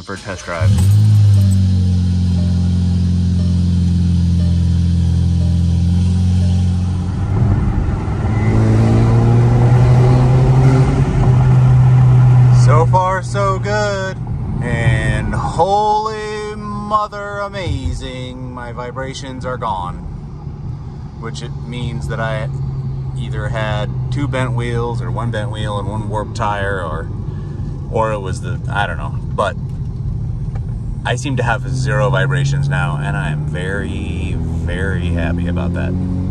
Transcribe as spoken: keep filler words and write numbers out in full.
for a test drive. So far, so good. And holy mother amazing, my vibrations are gone. Which it means that I either had two bent wheels or one bent wheel and one warped tire, or or it was the, I don't know. But I seem to have zero vibrations now, and I am very, very happy about that.